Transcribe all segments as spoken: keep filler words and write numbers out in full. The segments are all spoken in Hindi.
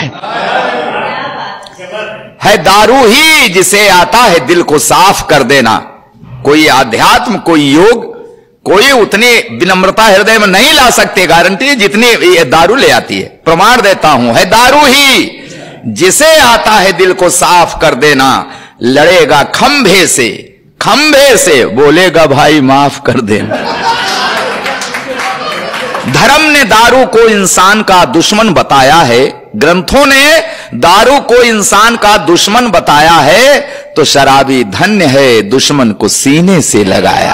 है। है दारू ही जिसे आता है दिल को साफ कर देना। कोई आध्यात्म, कोई योग, कोई उतनी विनम्रता हृदय में नहीं ला सकते गारंटी जितनी ये दारू ले आती है। प्रमाण देता हूं, है दारू ही जिसे आता है दिल को साफ कर देना। लड़ेगा खंभे से, खंभे से बोलेगा भाई माफ कर देना। धर्म ने दारू को इंसान का दुश्मन बताया है, ग्रंथों ने दारू को इंसान का दुश्मन बताया है, तो शराबी धन्य है दुश्मन को सीने से लगाया।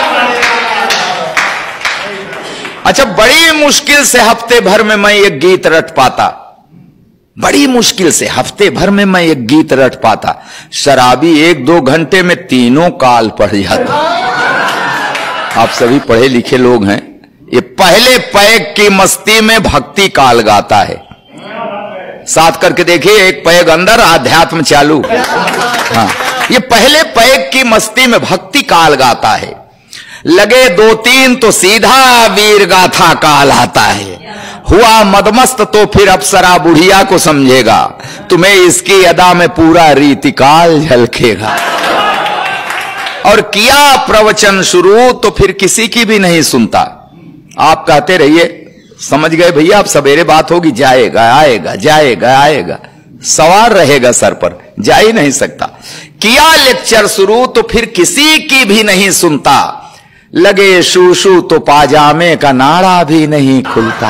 अच्छा, बड़ी मुश्किल से हफ्ते भर में मैं एक गीत रट पाता, बड़ी मुश्किल से हफ्ते भर में मैं एक गीत रट पाता। शराबी एक दो घंटे में तीनों काल पढ़ जाता। आप सभी पढ़े लिखे लोग हैं, ये पहले पैग की मस्ती में भक्ति काल गाता है। साथ करके देखिए, एक पैग अंदर आध्यात्म चालू। हाँ, ये पहले पैग की मस्ती में भक्ति काल गाता है। लगे दो तीन तो सीधा वीर गाथा काल आता है। हुआ मदमस्त तो फिर अप्सरा बुढ़िया को समझेगा, तुम्हें इसकी अदा में पूरा रीतिकाल झलकेगा। और किया प्रवचन शुरू तो फिर किसी की भी नहीं सुनता। आप कहते रहिए, समझ गए भैया, अब सवेरे बात होगी, जाएगा आएगा जाएगा आएगा, सवार रहेगा सर पर, जा ही नहीं सकता। किया लेक्चर शुरू तो फिर किसी की भी नहीं सुनता। लगे शू शू तो पाजामे का नाड़ा भी नहीं खुलता।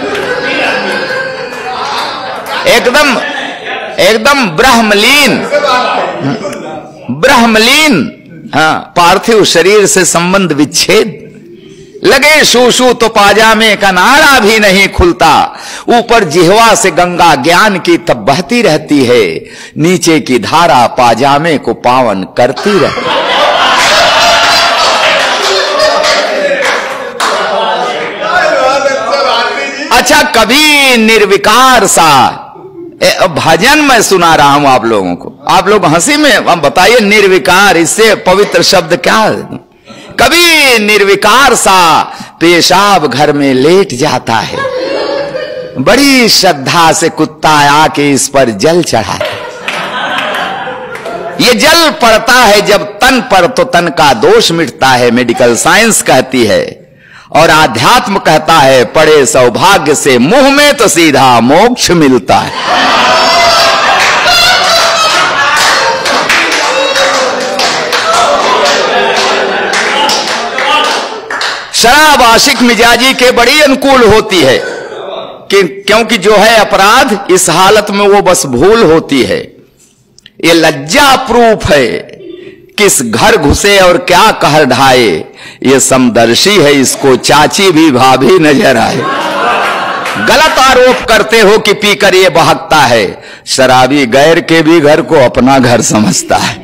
एकदम एकदम ब्रह्मलीन, ब्रह्मलीन, हाँ, पार्थिव शरीर से संबंध विच्छेद। लगे शू शू तो पाजामे का नाड़ा भी नहीं खुलता। ऊपर जिह्वा से गंगा ज्ञान की तब बहती रहती है, नीचे की धारा पाजामे को पावन करती रहती है। अच्छा, कभी निर्विकार सा भजन मैं सुना रहा हूं आप लोगों को, आप लोग हंसी में हम बताइए, निर्विकार, इससे पवित्र शब्द क्या है? कभी निर्विकार सा पेशाब घर में लेट जाता है, बड़ी श्रद्धा से कुत्ता आके इस पर जल चढ़ाता। ये जल पड़ता है जब तन पर तो तन का दोष मिटता है, मेडिकल साइंस कहती है। और आध्यात्म कहता है, पड़े सौभाग्य से मुंह में तो सीधा मोक्ष मिलता है। शराब आशिक मिजाजी के बड़ी अनुकूल होती है कि क्योंकि जो है अपराध, इस हालत में वो बस भूल होती है। ये लज्जा प्रूफ है, किस घर घुसे और क्या कहर ढाए। ये समदर्शी है, इसको चाची भी भाभी नजर आए। गलत आरोप करते हो कि पीकर ये बहकता है, शराबी गैर के भी घर को अपना घर समझता है।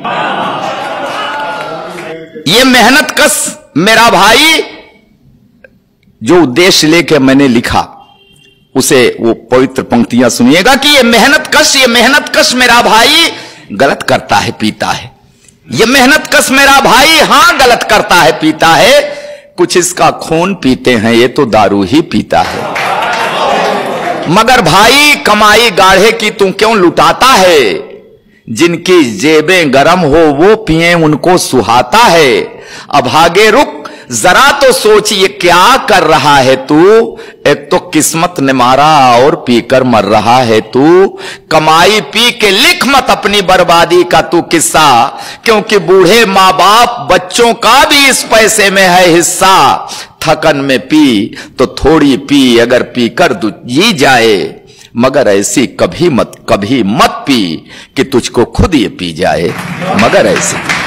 ये मेहनत कश मेरा भाई, जो उद्देश्य लेके मैंने लिखा उसे वो पवित्र पंक्तियां सुनिएगा कि ये मेहनत कश, ये मेहनत कश मेरा भाई गलत करता है, पीता है। ये मेहनत कश मेरा भाई हां गलत करता है, पीता है। कुछ इसका खून पीते हैं, ये तो दारू ही पीता है। मगर भाई कमाई गाढ़े की तू क्यों लुटाता है? जिनकी जेबें गरम हो वो पिए उनको सुहाता है। अभागे रुक जरा तो सोच, ये क्या कर रहा है तू? एक तो किस्मत ने मारा और पीकर मर रहा है तू। कमाई पी के लिख मत अपनी बर्बादी का तू किस्सा, क्योंकि बूढ़े माँ बाप बच्चों का भी इस पैसे में है हिस्सा। थकन में पी तो थोड़ी पी, अगर पीकर जी जाए, मगर ऐसी कभी मत कभी मत पी कि तुझको खुद ये पी जाए। मगर ऐसी